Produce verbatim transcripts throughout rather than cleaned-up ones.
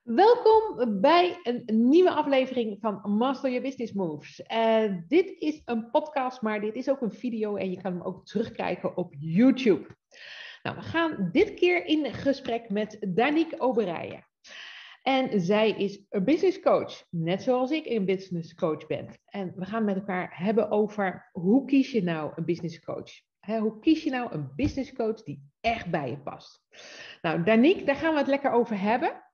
Welkom bij een nieuwe aflevering van Master Your Business Moves. Uh, dit is een podcast, maar dit is ook een video en je kan hem ook terugkijken op YouTube. Nou, we gaan dit keer in gesprek met Danique Oberije. En zij is een business coach, net zoals ik een business coach ben. En we gaan met elkaar hebben over hoe kies je nou een business coach? He, hoe kies je nou een business coach die echt bij je past? Nou, Danique, daar gaan we het lekker over hebben.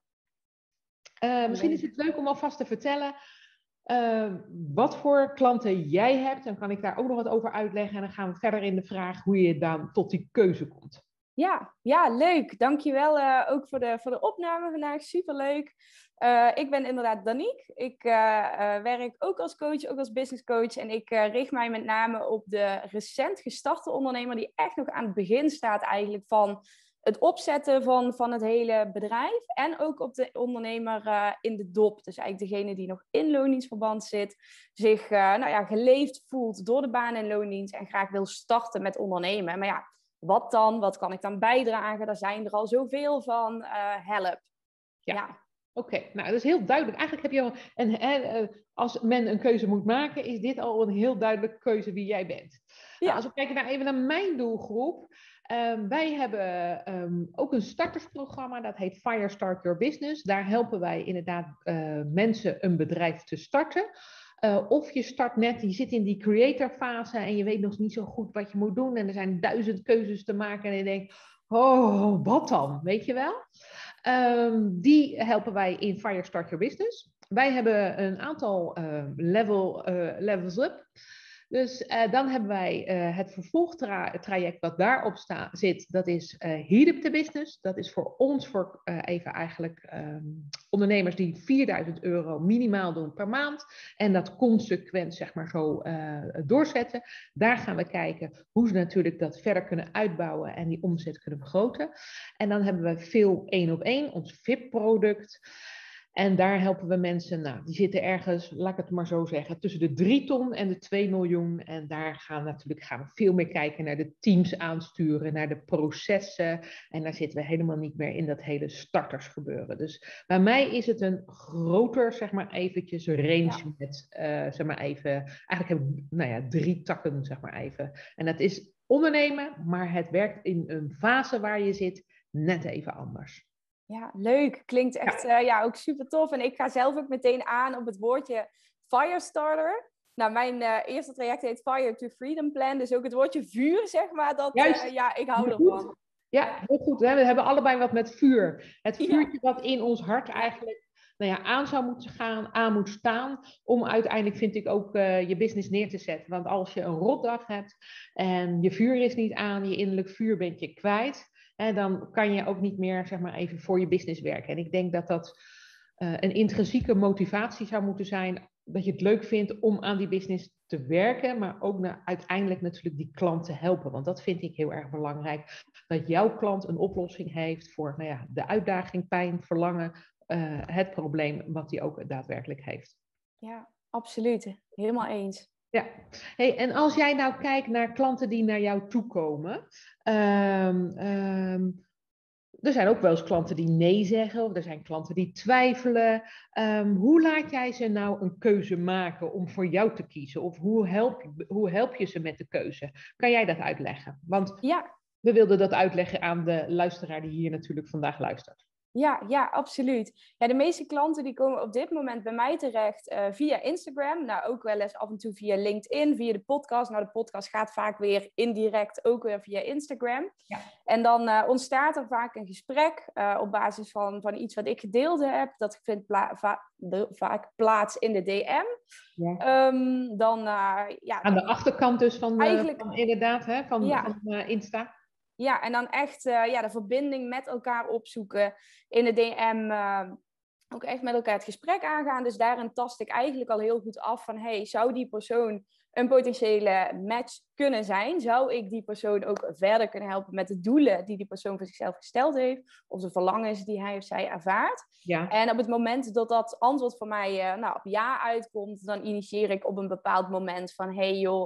Uh, misschien is het leuk om alvast te vertellen uh, wat voor klanten jij hebt. Dan kan ik daar ook nog wat over uitleggen. En dan gaan we verder in de vraag hoe je dan tot die keuze komt. Ja, ja, leuk. Dankjewel uh, ook voor de, voor de opname vandaag. Superleuk. Uh, ik ben inderdaad Danique. Ik uh, uh, werk ook als coach, ook als business coach. En ik uh, richt mij met name op de recent gestarte ondernemer die echt nog aan het begin staat eigenlijk van het opzetten van, van het hele bedrijf. En ook op de ondernemer uh, in de dop. Dus eigenlijk degene die nog in loondienstverband zit. Zich uh, nou ja, geleefd voelt door de baan en loondienst. En graag wil starten met ondernemen. Maar ja, wat dan? Wat kan ik dan bijdragen? Daar zijn er al zoveel van. Uh, help. Ja. ja. Oké, okay, nou dat is heel duidelijk. Eigenlijk heb je al een, een, als men een keuze moet maken, is dit al een heel duidelijke keuze wie jij bent. Ja. Nou, als we kijken naar, even naar mijn doelgroep. Um, wij hebben um, ook een startersprogramma, dat heet Fire Start Your Business. Daar helpen wij inderdaad uh, mensen een bedrijf te starten. Uh, of je start net, je zit in die creator fase en je weet nog niet zo goed wat je moet doen. En er zijn duizend keuzes te maken en je denkt, oh, wat dan? Weet je wel? Um, die helpen wij in Fire Start Your Business. Wij hebben een aantal uh, level, uh, levels up. Dus uh, dan hebben wij uh, het vervolgtraject wat daarop sta, zit. Dat is uh, Heat Up the Business. Dat is voor ons, voor uh, even eigenlijk um, ondernemers die vierduizend euro minimaal doen per maand. En dat consequent zeg maar zo uh, doorzetten. Daar gaan we kijken hoe ze natuurlijk dat verder kunnen uitbouwen en die omzet kunnen vergroten. En dan hebben we veel één op één, ons V I P-product. En daar helpen we mensen, nou, die zitten ergens, laat ik het maar zo zeggen, tussen de drie ton en de twee miljoen. En daar gaan we natuurlijk gaan we veel meer kijken naar de teams aansturen, naar de processen. En daar zitten we helemaal niet meer in dat hele startersgebeuren. Dus bij mij is het een groter, zeg maar eventjes, range ja. met, uh, zeg maar even, eigenlijk heb ik, nou ja, drie takken, zeg maar even. En dat is ondernemen, maar het werkt in een fase waar je zit net even anders. Ja, leuk. Klinkt echt ja. Uh, ja, ook super tof. En ik ga zelf ook meteen aan op het woordje Firestarter. Nou, mijn uh, eerste traject heet Fire to Freedom Plan. Dus ook het woordje vuur, zeg maar. Dat, uh, ja, ik hou ervan. Ja, heel goed. Hè? We hebben allebei wat met vuur. Het vuurtje ja. wat in ons hart eigenlijk nou ja, aan zou moeten gaan, aan moet staan. Om uiteindelijk, vind ik, ook uh, je business neer te zetten. Want als je een rotdag hebt en je vuur is niet aan, je innerlijk vuur bent je kwijt. En dan kan je ook niet meer, zeg maar, even voor je business werken. En ik denk dat dat uh, een intrinsieke motivatie zou moeten zijn. Dat je het leuk vindt om aan die business te werken. Maar ook naar, uiteindelijk natuurlijk die klant te helpen. Want dat vind ik heel erg belangrijk. Dat jouw klant een oplossing heeft voor nou ja, de uitdaging, pijn, verlangen. Uh, het probleem wat hij ook daadwerkelijk heeft. Ja, absoluut. Helemaal eens. Ja, hey, en als jij nou kijkt naar klanten die naar jou toe komen, um, um, er zijn ook wel eens klanten die nee zeggen, of er zijn klanten die twijfelen. Um, hoe laat jij ze nou een keuze maken om voor jou te kiezen? Of hoe help, hoe help je ze met de keuze? Kan jij dat uitleggen? Want ja. we wilden dat uitleggen aan de luisteraar die hier natuurlijk vandaag luistert. Ja, ja, absoluut. Ja, de meeste klanten die komen op dit moment bij mij terecht uh, via Instagram. Nou, ook wel eens af en toe via LinkedIn, via de podcast. Nou, de podcast gaat vaak weer indirect ook weer via Instagram. Ja. En dan uh, ontstaat er vaak een gesprek uh, op basis van, van iets wat ik gedeeld heb. Dat vindt pla- va- de, vaak plaats in de D M. Ja. Um, dan, uh, ja, aan de achterkant dus van, eigenlijk, van inderdaad, hè, van, ja. van uh, Insta. Ja, en dan echt uh, ja, de verbinding met elkaar opzoeken in de D M. Uh, ook echt met elkaar het gesprek aangaan. Dus daarin tast ik eigenlijk al heel goed af van... hey, zou die persoon een potentiële match kunnen zijn? Zou ik die persoon ook verder kunnen helpen met de doelen die die persoon voor zichzelf gesteld heeft? Of de verlangens die hij of zij ervaart? Ja. En op het moment dat dat antwoord voor mij uh, nou, op ja uitkomt... dan initieer ik op een bepaald moment van... hey joh,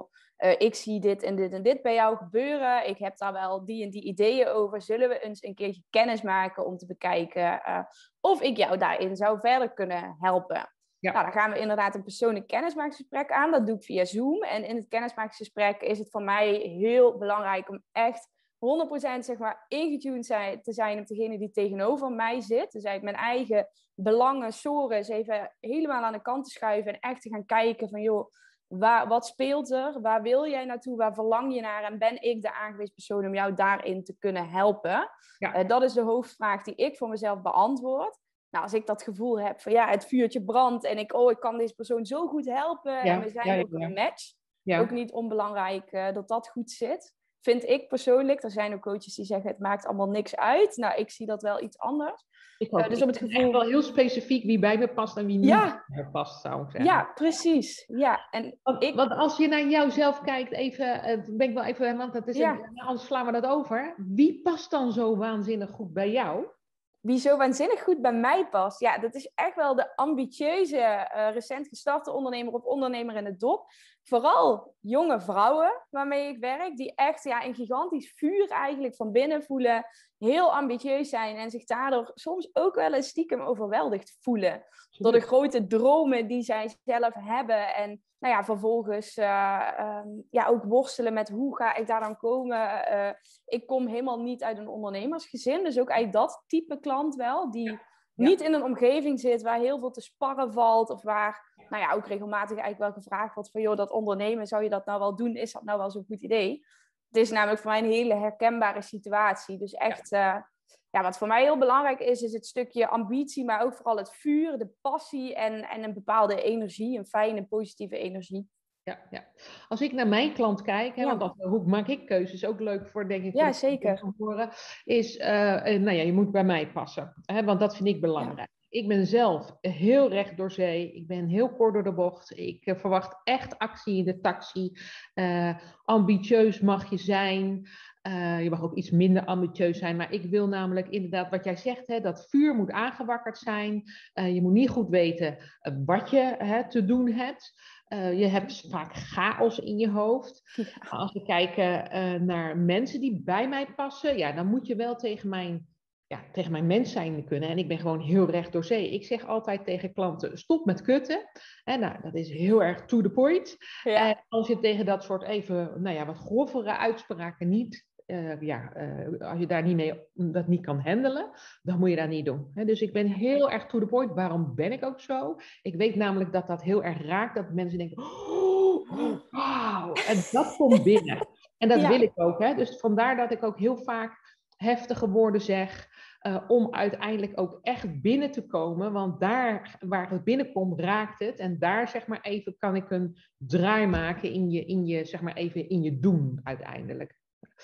Uh, ik zie dit en dit en dit bij jou gebeuren. Ik heb daar wel die en die ideeën over. Zullen we eens een keertje kennis maken om te bekijken uh, of ik jou daarin zou verder kunnen helpen? Ja. Nou, dan gaan we inderdaad een persoonlijk kennismakingsgesprek aan. Dat doe ik via Zoom. En in het kennismakingsgesprek is het voor mij heel belangrijk om echt honderd procent zeg maar ingetuned zijn, te zijn op degene die tegenover mij zit. Dus eigenlijk mijn eigen belangen, sores even helemaal aan de kant te schuiven en echt te gaan kijken van joh, waar, wat speelt er? Waar wil jij naartoe? Waar verlang je naar? En ben ik de aangewezen persoon om jou daarin te kunnen helpen? Ja. Uh, dat is de hoofdvraag die ik voor mezelf beantwoord. Nou, als ik dat gevoel heb van ja, het vuurtje brandt en ik, oh, ik kan deze persoon zo goed helpen ja. en we zijn ja, ja, ook ja. een match. Ja. Ook niet onbelangrijk uh, dat dat goed zit. Vind ik persoonlijk, er zijn ook coaches die zeggen het maakt allemaal niks uit. Nou, ik zie dat wel iets anders. Ik uh, dus om het gevoel wel heel specifiek wie bij me past en wie niet ja. bij me past, zou ik zeggen. Ja, precies. Ja, en want, ik... want als je naar jouzelf kijkt, even, uh, ben ik wel even, want dat is ja. een, anders slaan we dat over. Wie past dan zo waanzinnig goed bij jou? Wie zo waanzinnig goed bij mij past. Ja, dat is echt wel de ambitieuze, uh, recent gestarte ondernemer of ondernemer in het dop. Vooral jonge vrouwen waarmee ik werk, die echt ja, een gigantisch vuur eigenlijk van binnen voelen. Heel ambitieus zijn en zich daardoor soms ook wel eens stiekem overweldigd voelen. Door de grote dromen die zij zelf hebben. En nou ja, vervolgens uh, um, ja, ook worstelen met hoe ga ik daar dan komen. Uh, ik kom helemaal niet uit een ondernemersgezin. Dus ook eigenlijk dat type klant wel. Die ja. niet in een omgeving zit waar heel veel te sparren valt. Of waar nou ja, ook regelmatig eigenlijk wel gevraagd wordt van joh, dat ondernemen, zou je dat nou wel doen? Is dat nou wel zo'n goed idee? Het is namelijk voor mij een hele herkenbare situatie. Dus echt, ja. Uh, ja, wat voor mij heel belangrijk is, is het stukje ambitie, maar ook vooral het vuur, de passie en, en een bepaalde energie, een fijne, positieve energie. Ja, ja. Als ik naar mijn klant kijk, hè, ja. want dat, hoe maak ik keuzes, ook leuk voor, denk ik, ja, voor zeker. Te horen, is, uh, nou ja, je moet bij mij passen, hè, want dat vind ik belangrijk. Ja. Ik ben zelf heel recht door zee. Ik ben heel kort door de bocht. Ik uh, verwacht echt actie in de taxi. Uh, ambitieus mag je zijn. Uh, je mag ook iets minder ambitieus zijn. Maar ik wil namelijk inderdaad wat jij zegt. Hè, dat vuur moet aangewakkerd zijn. Uh, je moet niet goed weten uh, wat je hè, te doen hebt. Uh, je hebt vaak chaos in je hoofd. Ja. Als we kijken uh, naar mensen die bij mij passen. Ja, dan moet je wel tegen mijn... Ja, tegen mijn mens zijn kunnen. En ik ben gewoon heel recht door zee. Ik zeg altijd tegen klanten, stop met kutten. En nou, dat is heel erg to the point. Ja. En als je tegen dat soort even, nou ja, wat grovere uitspraken niet, uh, ja, uh, als je daar niet mee, dat niet kan handelen, dan moet je dat niet doen. He, dus ik ben heel erg to the point. Waarom ben ik ook zo? Ik weet namelijk dat dat heel erg raakt, dat mensen denken, oh, wauw. En dat komt binnen. En dat ja. wil ik ook. Hè? Dus vandaar dat ik ook heel vaak heftige woorden zeg, uh, om uiteindelijk ook echt binnen te komen, want daar waar het binnenkomt raakt het en daar zeg maar even kan ik een draai maken in je, in je zeg maar even in je doen uiteindelijk.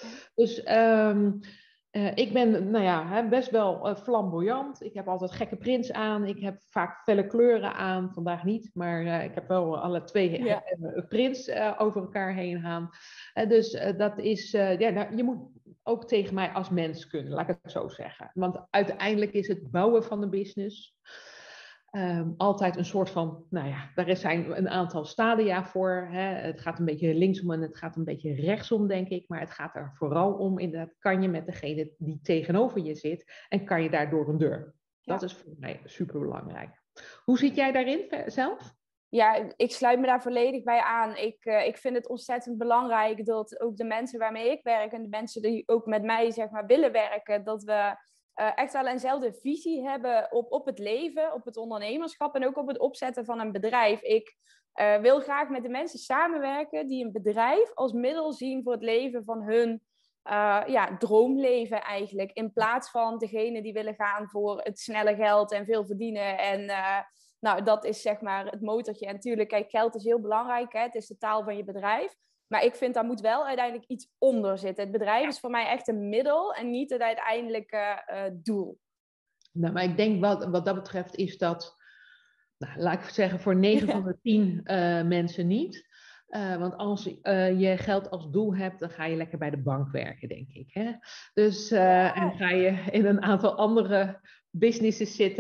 Dus um, uh, ik ben nou ja, hè, best wel uh, flamboyant, ik heb altijd gekke prints aan, ik heb vaak felle kleuren aan, vandaag niet, maar uh, ik heb wel alle twee ja. uh, prints uh, over elkaar heen gaan. Uh, dus uh, dat is, uh, ja, nou, je moet ook tegen mij als mens kunnen, laat ik het zo zeggen. Want uiteindelijk is het bouwen van een business um, altijd een soort van, nou ja, daar zijn een aantal stadia voor. Hè. Het gaat een beetje linksom en het gaat een beetje rechtsom, denk ik. Maar het gaat er vooral om, inderdaad, kan je met degene die tegenover je zit en kan je daar door een deur. Ja. Dat is voor mij superbelangrijk. Hoe zit jij daarin zelf? Ja, ik sluit me daar volledig bij aan. Ik, uh, ik vind het ontzettend belangrijk dat ook de mensen waarmee ik werk en de mensen die ook met mij zeg maar willen werken, dat we uh, echt wel eenzelfde visie hebben op, op het leven, op het ondernemerschap en ook op het opzetten van een bedrijf. Ik uh, wil graag met de mensen samenwerken die een bedrijf als middel zien voor het leven van hun uh, ja, droomleven eigenlijk. In plaats van degene die willen gaan voor het snelle geld en veel verdienen en... Uh, Nou, dat is zeg maar het motortje. En natuurlijk, kijk, geld is heel belangrijk. Hè? Het is de taal van je bedrijf. Maar ik vind, daar moet wel uiteindelijk iets onder zitten. Het bedrijf is voor mij echt een middel en niet het uiteindelijke uh, doel. Nou, maar ik denk wat, wat dat betreft is dat, nou, laat ik zeggen, voor negen van de tien uh, mensen niet. Uh, want als uh, je geld als doel hebt, dan ga je lekker bij de bank werken, denk ik. Hè? Dus uh, ja. En ga je in een aantal andere businesses zitten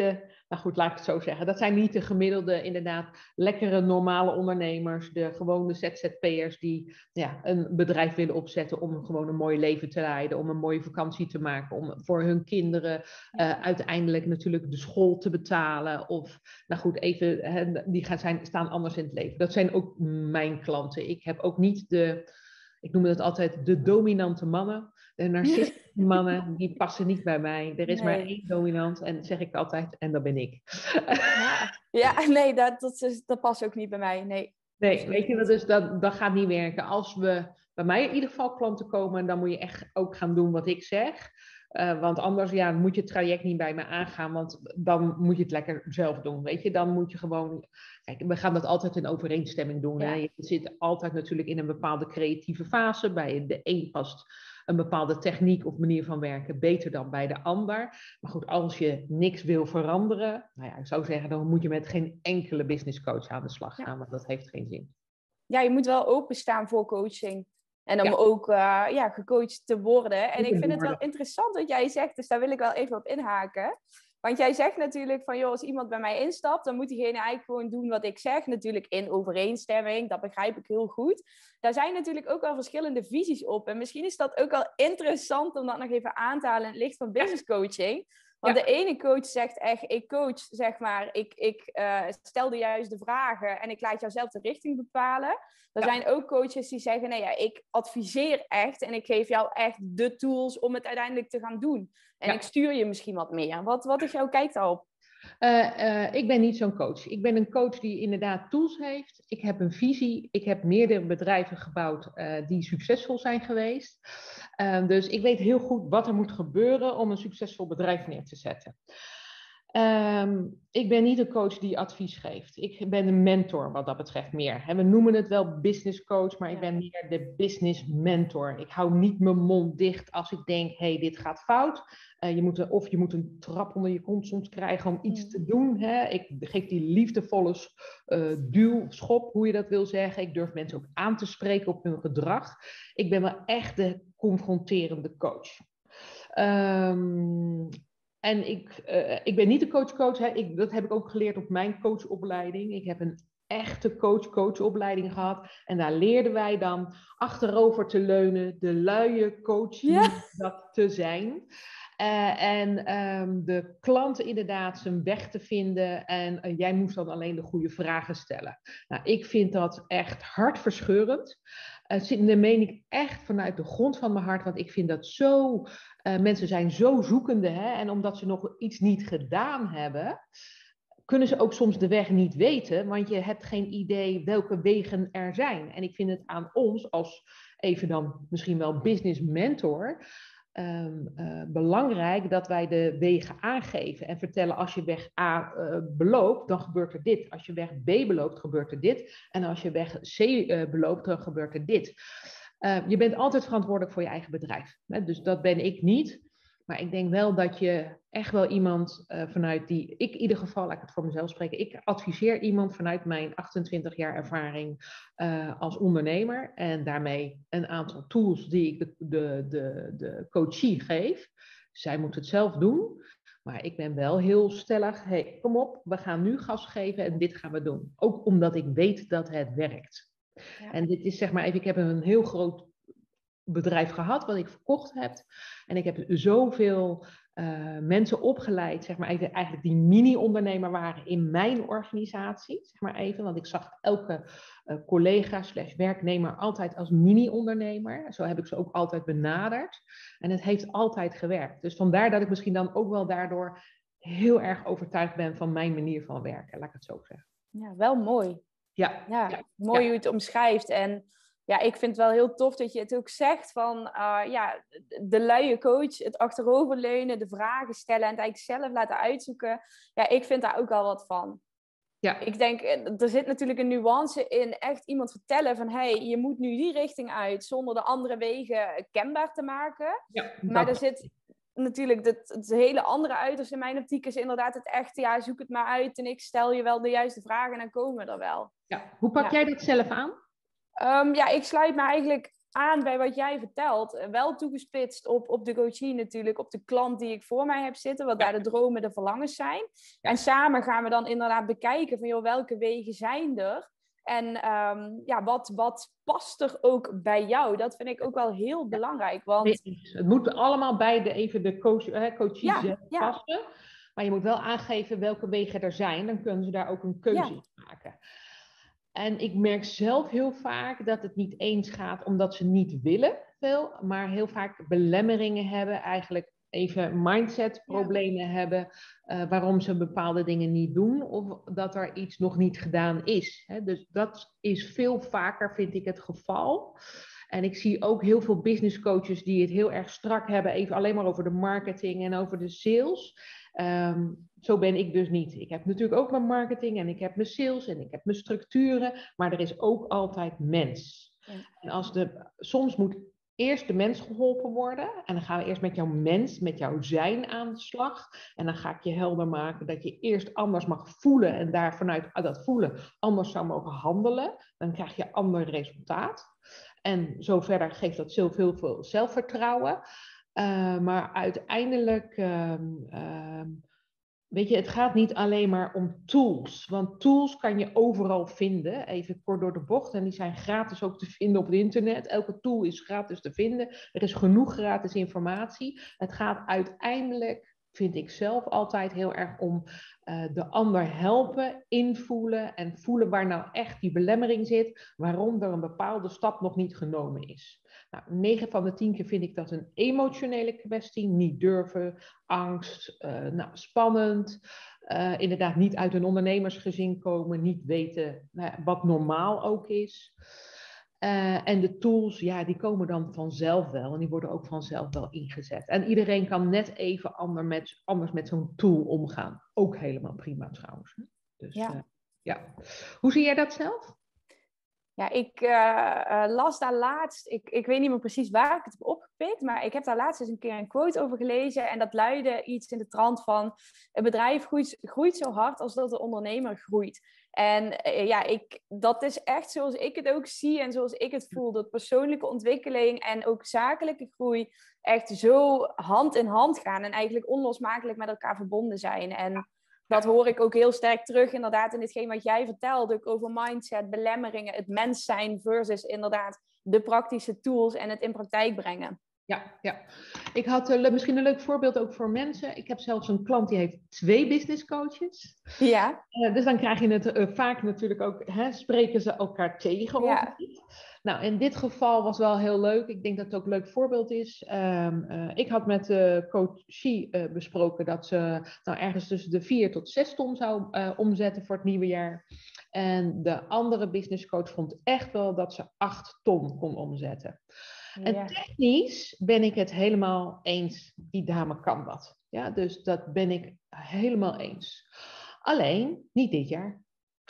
nou goed, laat ik het zo zeggen. Dat zijn niet de gemiddelde, inderdaad, lekkere, normale ondernemers. De gewone Z Z P'ers die ja, een bedrijf willen opzetten om gewoon een mooi leven te leiden. Om een mooie vakantie te maken. Om voor hun kinderen uh, uiteindelijk natuurlijk de school te betalen. Of, nou goed, even, hè, die gaan zijn, staan anders in het leven. Dat zijn ook mijn klanten. Ik heb ook niet de... Ik noem het altijd de dominante mannen. De narcistische mannen, die passen niet bij mij. Er is nee. maar één dominant en dat zeg ik altijd, en dat ben ik. Ja, ja nee, dat, dat, is, dat past ook niet bij mij. Nee, nee weet je, dat, is, dat, dat gaat niet werken. Als we bij mij in ieder geval klanten komen, dan moet je echt ook gaan doen wat ik zeg. Uh, want anders ja, moet je het traject niet bij me aangaan, want dan moet je het lekker zelf doen. Weet je, dan moet je gewoon... Kijk, we gaan dat altijd in overeenstemming doen. Ja. Hè? Je zit altijd natuurlijk in een bepaalde creatieve fase. Bij de een past een bepaalde techniek of manier van werken beter dan bij de ander. Maar goed, als je niks wil veranderen, nou ja, ik zou zeggen, dan moet je met geen enkele business coach aan de slag gaan, ja. want dat heeft geen zin. Ja, je moet wel openstaan voor coaching. En om ja. ook uh, ja, gecoacht te worden. En ik vind het wel interessant wat jij zegt, dus daar wil ik wel even op inhaken. Want jij zegt natuurlijk van, joh, als iemand bij mij instapt, dan moet diegene eigenlijk gewoon doen wat ik zeg. Natuurlijk in overeenstemming, dat begrijp ik heel goed. Daar zijn natuurlijk ook wel verschillende visies op. En misschien is dat ook wel interessant om dat nog even aan te halen in het licht van business coaching. Want ja. de ene coach zegt echt, ik coach, zeg maar, ik, ik uh, stel de juiste vragen en ik laat jou zelf de richting bepalen. Er ja. zijn ook coaches die zeggen, nee, ja, ik adviseer echt en ik geef jou echt de tools om het uiteindelijk te gaan doen. En ja. ik stuur je misschien wat meer. Wat, wat is jouw kijk daarop? Uh, uh, ik ben niet zo'n coach. Ik ben een coach die inderdaad tools heeft. Ik heb een visie. Ik heb meerdere bedrijven gebouwd uh, die succesvol zijn geweest. Uh, dus ik weet heel goed wat er moet gebeuren om een succesvol bedrijf neer te zetten. Um, ik ben niet een coach die advies geeft. Ik ben een mentor wat dat betreft meer. En we noemen het wel business coach, maar ik ben meer de business mentor. Ik hou niet mijn mond dicht als ik denk, hé, hey, dit gaat fout. Uh, je moet, of je moet een trap onder je kont soms krijgen om iets te doen. Hè? Ik geef die liefdevolle uh, duw, schop, hoe je dat wil zeggen. Ik durf mensen ook aan te spreken op hun gedrag. Ik ben wel echt de confronterende coach. Um, En ik, uh, ik ben niet de coach-coach, hè. Ik, dat heb ik ook geleerd op mijn coachopleiding. Ik heb een echte coach-coachopleiding gehad. En daar leerden wij dan achterover te leunen, de luie coachie ja. dat te zijn. Uh, en um, de klanten inderdaad zijn weg te vinden. En uh, jij moest dan alleen de goede vragen stellen. Nou, ik vind dat echt hartverscheurend. Uh, dat meen ik echt vanuit de grond van mijn hart. Want ik vind dat zo... Uh, mensen zijn zo zoekende. Hè? En omdat ze nog iets niet gedaan hebben... kunnen ze ook soms de weg niet weten. Want je hebt geen idee welke wegen er zijn. En ik vind het aan ons als even dan misschien wel business mentor... Um, uh, belangrijk dat wij de wegen aangeven en vertellen als je weg A uh, beloopt, dan gebeurt er dit. Als je weg B beloopt, gebeurt er dit. En als je weg C uh, beloopt, dan gebeurt er dit. Uh, je bent altijd verantwoordelijk voor je eigen bedrijf. Hè? Dus dat ben ik niet. Maar ik denk wel dat je echt wel iemand uh, vanuit die... Ik in ieder geval, laat ik het voor mezelf spreken. Ik adviseer iemand vanuit mijn achtentwintig jaar ervaring uh, als ondernemer. En daarmee een aantal tools die ik de, de, de, de coachie geef. Zij moet het zelf doen. Maar ik ben wel heel stellig. Hey, kom op, we gaan nu gas geven en dit gaan we doen. Ook omdat ik weet dat het werkt. Ja. En dit is zeg maar even... Ik heb een heel groot bedrijf gehad wat ik verkocht heb. En ik heb zoveel uh, mensen opgeleid, zeg maar even, eigenlijk die mini-ondernemer waren in mijn organisatie, zeg maar even, want ik zag elke uh, collega slash werknemer altijd als mini-ondernemer. Zo heb ik ze ook altijd benaderd. En het heeft altijd gewerkt. Dus vandaar dat ik misschien dan ook wel daardoor heel erg overtuigd ben van mijn manier van werken, laat ik het zo zeggen. Ja, wel mooi. Ja, ja, ja mooi ja. hoe je het omschrijft. En ja, ik vind het wel heel tof dat je het ook zegt van, uh, ja, de luie coach, het achteroverleunen, de vragen stellen en het eigenlijk zelf laten uitzoeken. Ja, ik vind daar ook al wat van. Ja. Ik denk, er zit natuurlijk een nuance in echt iemand vertellen van, hey, je moet nu die richting uit zonder de andere wegen kenbaar te maken. Ja, maar er zit natuurlijk het, het hele andere uiterste in mijn optiek is inderdaad het echte, ja, zoek het maar uit en ik stel je wel de juiste vragen en dan komen we er wel. Ja. Hoe pak ja. jij dat zelf aan? Um, ja, ik sluit me eigenlijk aan bij wat jij vertelt. Wel toegespitst op, op de coachie natuurlijk, op de klant die ik voor mij heb zitten, wat daar de dromen, de verlangens zijn. Ja. En samen gaan we dan inderdaad bekijken van, joh, welke wegen zijn er? En um, ja, wat, wat past er ook bij jou? Dat vind ik ook wel heel belangrijk. Want... Het moet allemaal bij de, even de coach, eh, coachie ja, ja. passen. Maar je moet wel aangeven welke wegen er zijn. Dan kunnen ze daar ook een keuze ja. in maken. En ik merk zelf heel vaak dat het niet eens gaat omdat ze niet willen veel. Maar heel vaak belemmeringen hebben. Eigenlijk even mindset problemen ja. hebben. Uh, waarom ze bepaalde dingen niet doen. Of dat er iets nog niet gedaan is. Hè? Dus dat is veel vaker, vind ik, het geval. En ik zie ook heel veel business coaches die het heel erg strak hebben. Even alleen maar over de marketing en over de sales. Um, zo ben ik dus niet. Ik heb natuurlijk ook mijn marketing en ik heb mijn sales en ik heb mijn structuren. Maar er is ook altijd mens. Ja. En als de, soms moet eerst de mens geholpen worden. En dan gaan we eerst met jouw mens, met jouw zijn aan de slag. En dan ga ik je helder maken dat je eerst anders mag voelen. En daar vanuit dat voelen anders zou mogen handelen. Dan krijg je ander resultaat. En zo verder geeft dat heel veel, veel zelfvertrouwen. Uh, maar uiteindelijk, uh, uh, weet je, het gaat niet alleen maar om tools. Want tools kan je overal vinden, even kort door de bocht. En die zijn gratis ook te vinden op het internet. Elke tool is gratis te vinden. Er is genoeg gratis informatie. Het gaat uiteindelijk, vind ik zelf altijd heel erg om uh, de ander helpen, invoelen en voelen waar nou echt die belemmering zit. Waarom er een bepaalde stap nog niet genomen is. Nou, negen van de tien keer vind ik dat een emotionele kwestie. Niet durven, angst, uh, nou, spannend. Uh, inderdaad niet uit een ondernemersgezin komen. Niet weten nou, wat normaal ook is. Uh, en de tools, ja, die komen dan vanzelf wel. En die worden ook vanzelf wel ingezet. En iedereen kan net even ander met, anders met zo'n tool omgaan. Ook helemaal prima trouwens. Dus ja. Uh, ja. Hoe zie jij dat zelf? Ja, ik uh, uh, las daar laatst, ik, ik weet niet meer precies waar ik het heb opgepikt, maar ik heb daar laatst eens een keer een quote over gelezen en dat luidde iets in de trant van: een bedrijf groeit, groeit zo hard als dat de ondernemer groeit. En uh, ja, ik, dat is echt zoals ik het ook zie en zoals ik het voel, dat persoonlijke ontwikkeling en ook zakelijke groei echt zo hand in hand gaan en eigenlijk onlosmakelijk met elkaar verbonden zijn. En dat hoor ik ook heel sterk terug inderdaad in hetgeen wat jij vertelde, ook over mindset, belemmeringen, het mens zijn versus inderdaad de praktische tools en het in praktijk brengen. Ja, ja. Ik had uh, misschien een leuk voorbeeld ook voor mensen. Ik heb zelfs een klant die heeft twee business coaches. Ja. Uh, dus dan krijg je het uh, vaak natuurlijk ook, hè, spreken ze elkaar tegen. Ja. Nou, in dit geval was wel heel leuk. Ik denk dat het ook een leuk voorbeeld is. Um, uh, ik had met de coachie uh, besproken dat ze nou ergens tussen de vier tot zes ton zou uh, omzetten voor het nieuwe jaar. En de andere business coach vond echt wel dat ze acht ton kon omzetten. Ja. En technisch ben ik het helemaal eens. Die dame kan dat. Ja, dus dat ben ik helemaal eens. Alleen niet dit jaar.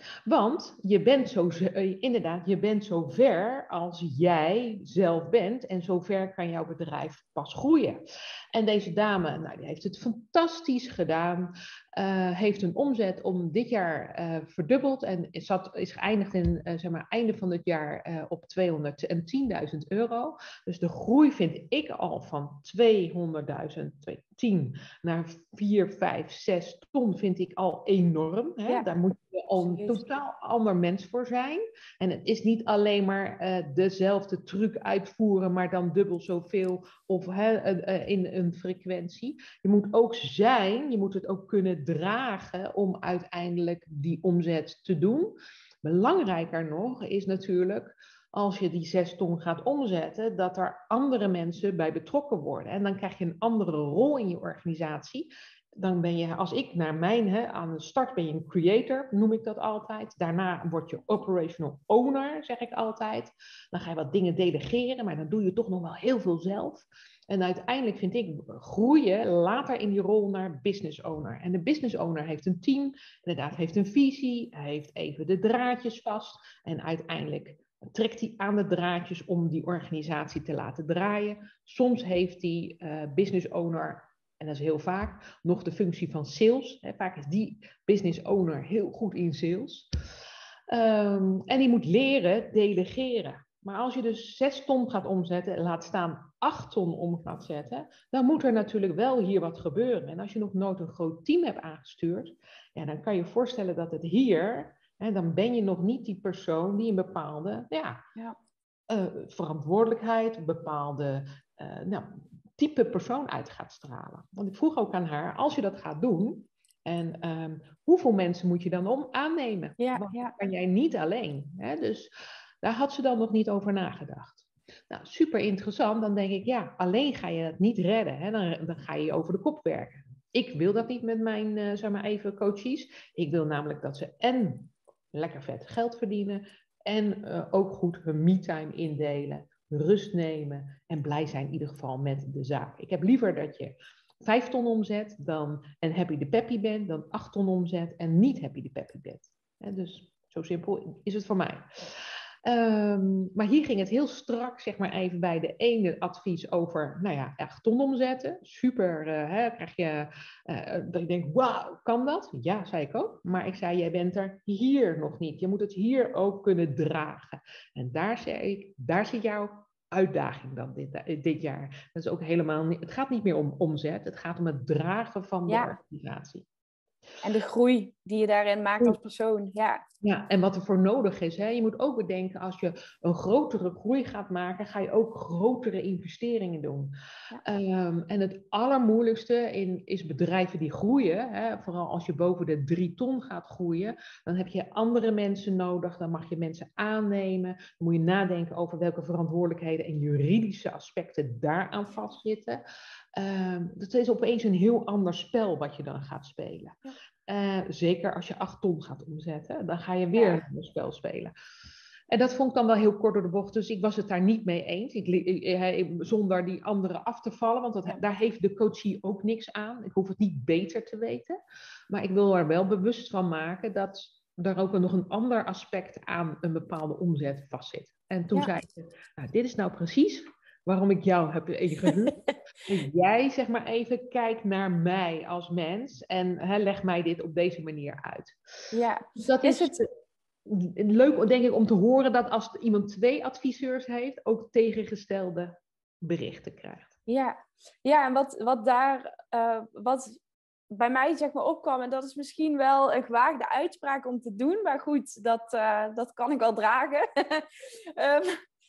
Want je bent zo, inderdaad, je bent zo ver als jij zelf bent en zo ver kan jouw bedrijf pas groeien. En deze dame, nou, die heeft het fantastisch gedaan, uh, heeft een omzet om dit jaar uh, verdubbeld en is, zat, is geëindigd in uh, zeg maar, einde van het jaar uh, op tweehonderdtienduizend euro. Dus de groei vind ik al van tweehonderdduizend, tien naar vier, vijf, zes ton vind ik al enorm. Hè? Ja. Daar moet je al een totaal ander mens voor zijn. En het is niet alleen maar uh, dezelfde truc uitvoeren, maar dan dubbel zoveel of hè, uh, in een frequentie. Je moet ook zijn, je moet het ook kunnen dragen om uiteindelijk die omzet te doen. Belangrijker nog is natuurlijk, als je die zes ton gaat omzetten, dat er andere mensen bij betrokken worden. En dan krijg je een andere rol in je organisatie. Dan ben je, als ik naar mijn, hè, aan de start ben je een creator, noem ik dat altijd. Daarna word je operational owner, zeg ik altijd. Dan ga je wat dingen delegeren, maar dan doe je toch nog wel heel veel zelf. En uiteindelijk vind ik groeien later in die rol naar business owner. En de business owner heeft een team, inderdaad heeft een visie, hij heeft even de draadjes vast. En uiteindelijk trekt hij aan de draadjes om die organisatie te laten draaien. Soms heeft die uh, business owner, en dat is heel vaak, nog de functie van sales. He, vaak is die business owner heel goed in sales. Um, en die moet leren delegeren. Maar als je dus zes ton gaat omzetten, laat staan acht ton om gaat zetten, dan moet er natuurlijk wel hier wat gebeuren. En als je nog nooit een groot team hebt aangestuurd, ja, dan kan je je voorstellen dat het hier, hè, dan ben je nog niet die persoon die een bepaalde ja, Ja. uh, verantwoordelijkheid, een bepaalde uh, nou, type persoon uit gaat stralen. Want ik vroeg ook aan haar, als je dat gaat doen, en um, hoeveel mensen moet je dan om aannemen? Ja, Want ja. dat kan jij niet alleen. Hè? Dus daar had ze dan nog niet over nagedacht. Nou, super interessant. Dan denk ik, ja, alleen ga je het niet redden. Hè? Dan, dan ga je over de kop werken. Ik wil dat niet met mijn, uh, zeg maar even, coaches. Ik wil namelijk dat ze en lekker vet geld verdienen en uh, ook goed hun me-time indelen, rust nemen en blij zijn in ieder geval met de zaak. Ik heb liever dat je vijf ton omzet dan en happy de peppy bent, dan acht ton omzet en niet happy de peppy bent. He, dus zo simpel is het voor mij. Um, maar hier ging het heel strak, zeg maar even bij de ene advies over, nou ja, acht ton omzetten. Super, uh, hè, krijg je, uh, dat je denkt, wauw, kan dat? Ja, zei ik ook. Maar ik zei, jij bent er hier nog niet. Je moet het hier ook kunnen dragen. En daar zei ik, daar zit jouw uitdaging dan dit, dit jaar. Dat is ook helemaal niet, het gaat niet meer om omzet, het gaat om het dragen van de ja. organisatie. En de groei die je daarin maakt als persoon, ja. Ja, en wat er voor nodig is. Hè? Je moet ook bedenken, als je een grotere groei gaat maken, ga je ook grotere investeringen doen. Ja. Um, en het allermoeilijkste in, is bedrijven die groeien. Hè? Vooral als je boven de drie ton gaat groeien, dan heb je andere mensen nodig. Dan mag je mensen aannemen. Dan moet je nadenken over welke verantwoordelijkheden en juridische aspecten daaraan vastzitten. Um, dat is opeens een heel ander spel wat je dan gaat spelen. Ja. Uh, zeker als je acht ton gaat omzetten, dan ga je weer ja. een spel spelen. En dat vond ik dan wel heel kort door de bocht, dus ik was het daar niet mee eens. Ik, ik, ik, zonder die anderen af te vallen, want dat, ja. daar heeft de coachie ook niks aan. Ik hoef het niet beter te weten, maar ik wil er wel bewust van maken dat er ook nog een ander aspect aan een bepaalde omzet vastzit. En toen ja. zei ik, nou, dit is nou precies waarom ik jou heb ingehuurd. Dat jij, zeg maar even, kijkt naar mij als mens en hè, leg mij dit op deze manier uit. Ja. Dus dat is, is het leuk, denk ik, om te horen dat als iemand twee adviseurs heeft, ook tegengestelde berichten krijgt. Ja, ja en wat, wat daar, uh, wat bij mij zeg maar opkwam, en dat is misschien wel een gewaagde uitspraak om te doen, maar goed, dat, uh, dat kan ik wel dragen. um,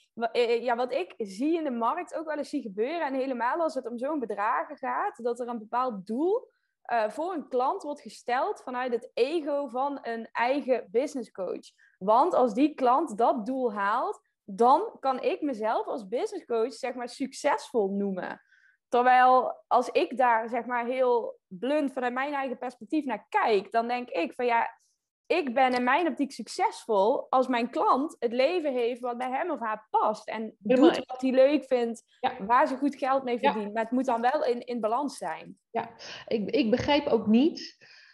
Ja, wat ik zie in de markt ook wel eens zie gebeuren, en helemaal als het om zo'n bedragen gaat, dat er een bepaald doel uh, voor een klant wordt gesteld vanuit het ego van een eigen business coach. Want als die klant dat doel haalt, dan kan ik mezelf als business coach zeg maar succesvol noemen. Terwijl als ik daar zeg maar heel blunt vanuit mijn eigen perspectief naar kijk, dan denk ik van ja, ik ben in mijn optiek succesvol als mijn klant het leven heeft wat bij hem of haar past. En doet wat hij leuk vindt, ja. waar ze goed geld mee verdient. Ja. Maar het moet dan wel in, in balans zijn. Ja, ik, ik begrijp ook niet,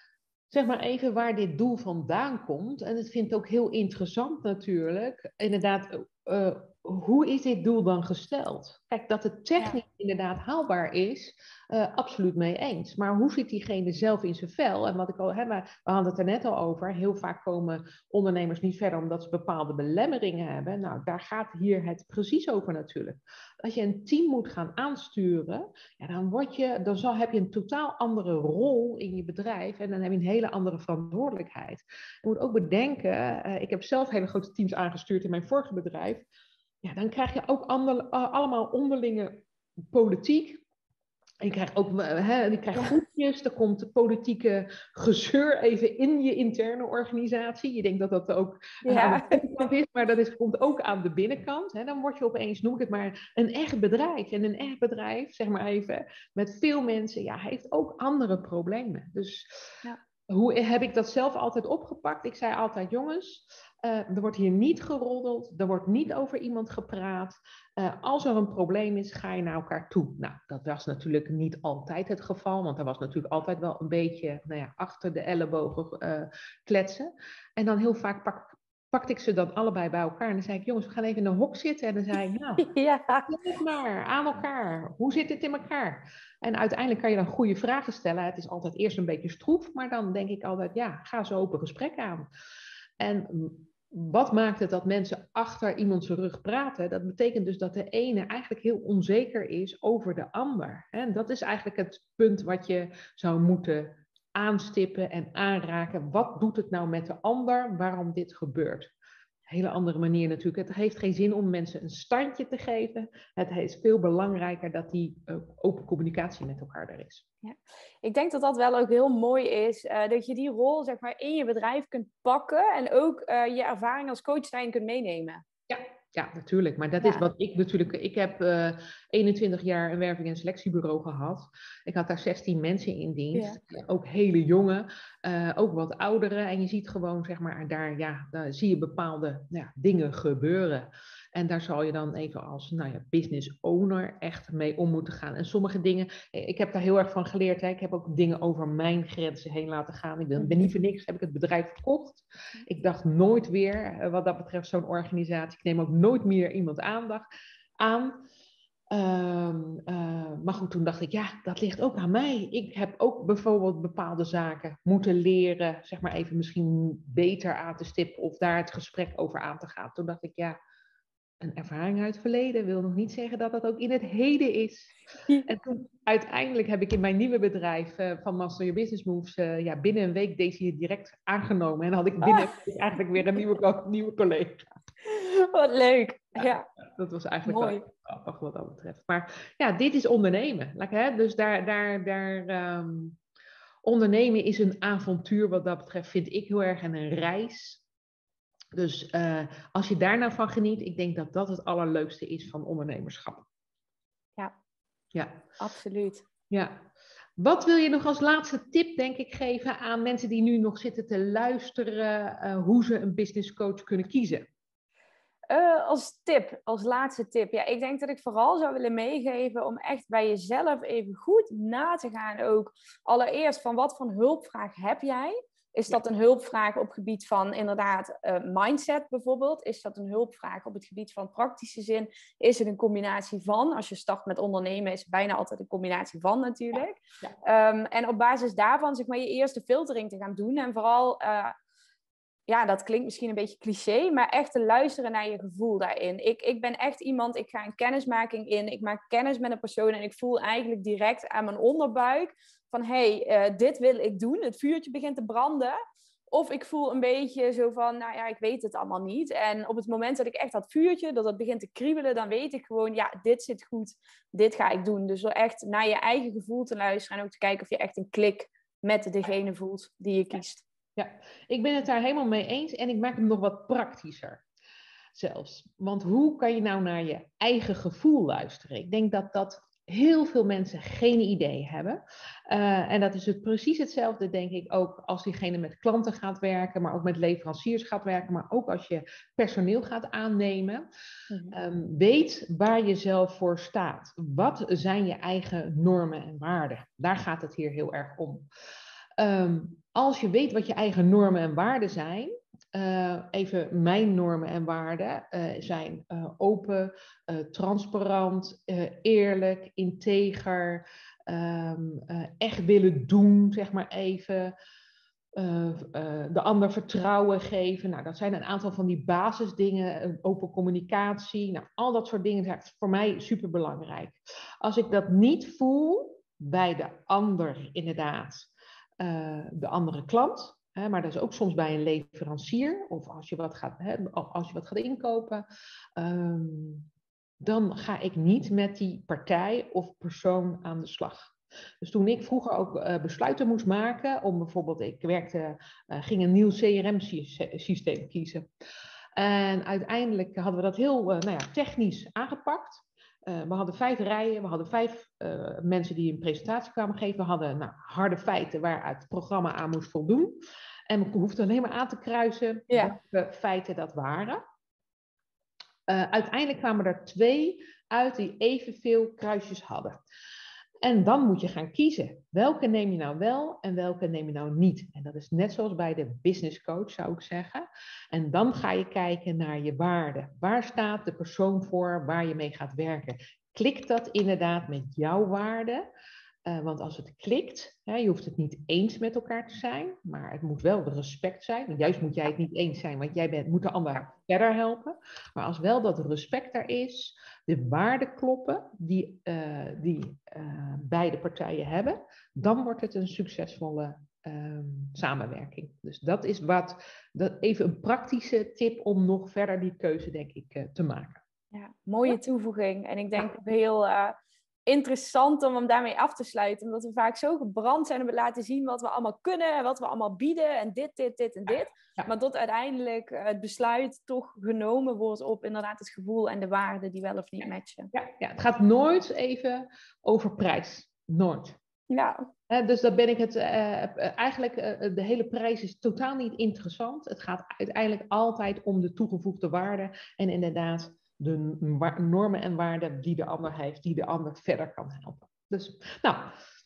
zeg maar even, waar dit doel vandaan komt. En het vind ik ook heel interessant natuurlijk. Inderdaad, uh, hoe is dit doel dan gesteld? Kijk, dat het technisch ja. inderdaad haalbaar is, uh, absoluut mee eens. Maar hoe zit diegene zelf in zijn vel? En wat ik al, hè, maar we hadden het er net al over. Heel vaak komen ondernemers niet verder omdat ze bepaalde belemmeringen hebben. Nou, daar gaat hier het precies over natuurlijk. Als je een team moet gaan aansturen, ja, dan, word je, dan zal, heb je een totaal andere rol in je bedrijf. En dan heb je een hele andere verantwoordelijkheid. Je moet ook bedenken, uh, ik heb zelf hele grote teams aangestuurd in mijn vorige bedrijf. Ja, dan krijg je ook ander, uh, allemaal onderlinge politiek. En je krijgt ook hè, je krijgt groepjes, er komt de politieke gezeur even in je interne organisatie. Je denkt dat dat ook ja. aan de binnenkant is, maar dat is, komt ook aan de binnenkant. Hè. Dan word je opeens, noem ik het maar, een echt bedrijf. En een echt bedrijf, zeg maar even, met veel mensen, ja, heeft ook andere problemen. Dus ja. hoe heb ik dat zelf altijd opgepakt? Ik zei altijd, jongens, uh, er wordt hier niet geroddeld, er wordt niet over iemand gepraat. Uh, als er een probleem is, ga je naar elkaar toe. Nou, dat was natuurlijk niet altijd het geval, want er was natuurlijk altijd wel een beetje nou ja, achter de ellebogen uh, kletsen. En dan heel vaak pak, pakte ik ze dan allebei bij elkaar en dan zei ik, jongens, we gaan even in een hok zitten. En dan zei ik, nou, ja. zeg maar, aan elkaar. Hoe zit het in elkaar? En uiteindelijk kan je dan goede vragen stellen. Het is altijd eerst een beetje stroef, maar dan denk ik altijd, ja, ga zo open gesprek aan. En wat maakt het dat mensen achter iemand zijn rug praten? Dat betekent dus dat de ene eigenlijk heel onzeker is over de ander. En dat is eigenlijk het punt wat je zou moeten aanstippen en aanraken. Wat doet het nou met de ander waarom dit gebeurt? Hele andere manier natuurlijk. Het heeft geen zin om mensen een standje te geven. Het is veel belangrijker dat die uh, open communicatie met elkaar er is. Ja. Ik denk dat dat wel ook heel mooi is. Uh, dat je die rol zeg maar, in je bedrijf kunt pakken. En ook uh, je ervaring als coach daarin kunt meenemen. Ja, ja, natuurlijk. Maar dat Ja. is wat ik natuurlijk... Ik heb uh, eenentwintig jaar een werving- en selectiebureau gehad. Ik had daar zestien mensen in dienst. Ja. Ook hele jonge, uh, ook wat oudere. En je ziet gewoon, zeg maar, daar, ja, daar zie je bepaalde ja, dingen gebeuren. En daar zal je dan even als nou ja, business owner echt mee om moeten gaan. En sommige dingen, ik heb daar heel erg van geleerd. Hè. Ik heb ook dingen over mijn grenzen heen laten gaan. Ik ben, ben niet voor niks, heb ik het bedrijf verkocht. Ik dacht nooit weer, wat dat betreft, zo'n organisatie. Ik neem ook nooit meer iemand aandacht aan. Um, uh, maar goed, toen dacht ik, ja, dat ligt ook aan mij. Ik heb ook bijvoorbeeld bepaalde zaken moeten leren, zeg maar even misschien beter aan te stippen of daar het gesprek over aan te gaan. Toen dacht ik, ja, een ervaring uit het verleden wil nog niet zeggen dat dat ook in het heden is. En toen uiteindelijk heb ik in mijn nieuwe bedrijf uh, van Master Your Business Moves, uh, ja, binnen een week deze hier direct aangenomen. En had ik binnen een week eigenlijk weer een nieuwe, nieuwe collega. Wat leuk. Ja, ja. Dat was eigenlijk mooi. wel grappig wat dat betreft. Maar ja, dit is ondernemen. Like, hè? Dus daar, daar, daar um, ondernemen is een avontuur wat dat betreft, vind ik heel erg, en een reis. Dus uh, als je daar nou van geniet, ik denk dat dat het allerleukste is van ondernemerschap. Ja, ja. Absoluut. Ja. Wat wil je nog als laatste tip, denk ik, geven aan mensen die nu nog zitten te luisteren, uh, hoe ze een business coach kunnen kiezen? Uh, als tip, als laatste tip. Ja, ik denk dat ik vooral zou willen meegeven om echt bij jezelf even goed na te gaan ook. Allereerst, van wat voor hulpvraag heb jij? Is dat een hulpvraag op het gebied van inderdaad uh, mindset bijvoorbeeld? Is dat een hulpvraag op het gebied van praktische zin? Is het een combinatie van? Als je start met ondernemen is het bijna altijd een combinatie van natuurlijk. Ja. Ja. Um, en op basis daarvan zeg maar je eerste filtering te gaan doen. En vooral... Uh, Ja, dat klinkt misschien een beetje cliché, maar echt te luisteren naar je gevoel daarin. Ik, ik ben echt iemand, ik ga een kennismaking in, ik maak kennis met een persoon en ik voel eigenlijk direct aan mijn onderbuik van, hé, hey, uh, dit wil ik doen. Het vuurtje begint te branden. Of ik voel een beetje zo van, nou ja, ik weet het allemaal niet. En op het moment dat ik echt dat vuurtje, dat het begint te kriebelen, dan weet ik gewoon, ja, dit zit goed, dit ga ik doen. Dus door echt naar je eigen gevoel te luisteren en ook te kijken of je echt een klik met degene voelt die je kiest. Ja, ik ben het daar helemaal mee eens en ik maak hem nog wat praktischer zelfs. Want hoe kan je nou naar je eigen gevoel luisteren? Ik denk dat dat heel veel mensen geen idee hebben. Uh, en dat is het precies hetzelfde, denk ik, ook als diegene met klanten gaat werken, maar ook met leveranciers gaat werken, maar ook als je personeel gaat aannemen. Mm-hmm. Um, weet waar je zelf voor staat. Wat zijn je eigen normen en waarden? Daar gaat het hier heel erg om. Um, als je weet wat je eigen normen en waarden zijn, uh, even mijn normen en waarden uh, zijn uh, open, uh, transparant, uh, eerlijk, integer, um, uh, echt willen doen, zeg maar even, uh, uh, de ander vertrouwen geven. Nou, dat zijn een aantal van die basisdingen, uh, open communicatie, nou, al dat soort dingen zijn voor mij superbelangrijk. Als ik dat niet voel bij de ander inderdaad, Uh, de andere klant, hè, maar dat is ook soms bij een leverancier of als je wat gaat, hè, als je wat gaat inkopen, um, dan ga ik niet met die partij of persoon aan de slag. Dus toen ik vroeger ook uh, besluiten moest maken om bijvoorbeeld, ik werkte, uh, ging een nieuw C R M-systeem kiezen. En uiteindelijk hadden we dat heel uh, nou ja, technisch aangepakt. Uh, we hadden vijf rijen, we hadden vijf uh, mensen die een presentatie kwamen geven. We hadden nou, harde feiten waaruit het programma aan moest voldoen. En we hoefden alleen maar aan te kruisen ja. welke feiten dat waren. Uh, uiteindelijk kwamen er twee uit die evenveel kruisjes hadden. En dan moet je gaan kiezen. Welke neem je nou wel en welke neem je nou niet? En dat is net zoals bij de business coach, zou ik zeggen. En dan ga je kijken naar je waarden. Waar staat de persoon voor waar je mee gaat werken? Klikt dat inderdaad met jouw waarden? Uh, want als het klikt, hè, je hoeft het niet eens met elkaar te zijn, maar het moet wel respect zijn. Want juist moet jij het niet eens zijn, want jij bent, moet de ander verder helpen. Maar als wel dat respect er is, de waarden kloppen die, uh, die uh, beide partijen hebben, dan wordt het een succesvolle um, samenwerking. Dus dat is wat, dat even een praktische tip om nog verder die keuze, denk ik, uh, te maken. Ja, mooie ja. toevoeging. En ik denk ja. heel... Uh... interessant om hem daarmee af te sluiten. Omdat we vaak zo gebrand zijn om te laten zien wat we allemaal kunnen en wat we allemaal bieden en dit, dit, dit en dit. Ja. Maar tot uiteindelijk het besluit toch genomen wordt op inderdaad het gevoel en de waarden die wel of niet matchen. Ja, ja, het gaat nooit even over prijs. Nooit. Ja. Uh, dus dan ben ik het, uh, eigenlijk uh, de hele prijs is totaal niet interessant. Het gaat uiteindelijk altijd om de toegevoegde waarde en inderdaad de normen en waarden die de ander heeft, die de ander verder kan helpen. Dus, nou,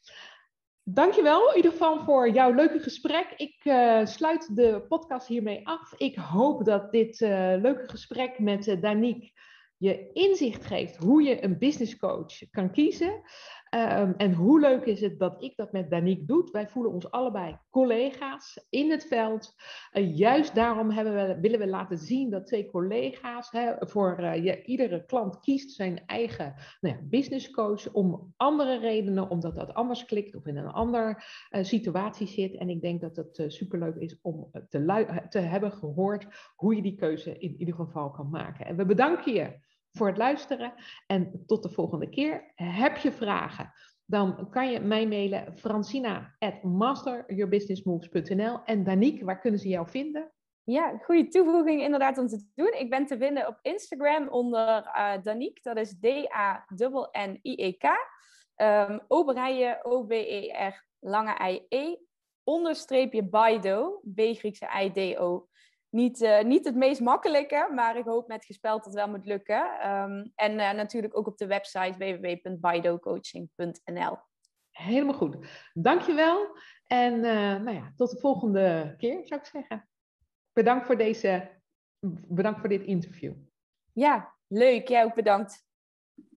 dankjewel in ieder geval voor jouw leuke gesprek. Ik uh, sluit de podcast hiermee af. Ik hoop dat dit uh, leuke gesprek met uh, Danique je inzicht geeft hoe je een business coach kan kiezen. Um, en hoe leuk is het dat ik dat met Danique doe. Wij voelen ons allebei collega's in het veld. Uh, juist daarom hebben we, willen we laten zien dat twee collega's hè, voor uh, ja, iedere klant kiest zijn eigen nou ja, business coach om andere redenen, omdat dat anders klikt of in een andere uh, situatie zit. En ik denk dat het uh, superleuk is om te, te hebben gehoord hoe je die keuze in ieder geval kan maken. En we bedanken je voor het luisteren en tot de volgende keer. Heb je vragen, dan kan je mij mailen francina at master your business moves dot n l. En Danique, waar kunnen ze jou vinden? Ja, goede toevoeging inderdaad om te doen. Ik ben te vinden op Instagram onder uh, Danique, dat is D A N N I E K. Um, Oberije, O B E R, lange I E, onderstreepje Baido, B Griekse I D O. Niet, uh, niet het meest makkelijke, maar ik hoop met gespeld dat het wel moet lukken. Um, en uh, natuurlijk ook op de website w w w punt baido coaching punt n l. Helemaal goed. Dankjewel. En uh, nou ja, tot de volgende keer, zou ik zeggen. Bedankt voor, deze, bedankt voor dit interview. Ja, leuk. Jij ook bedankt.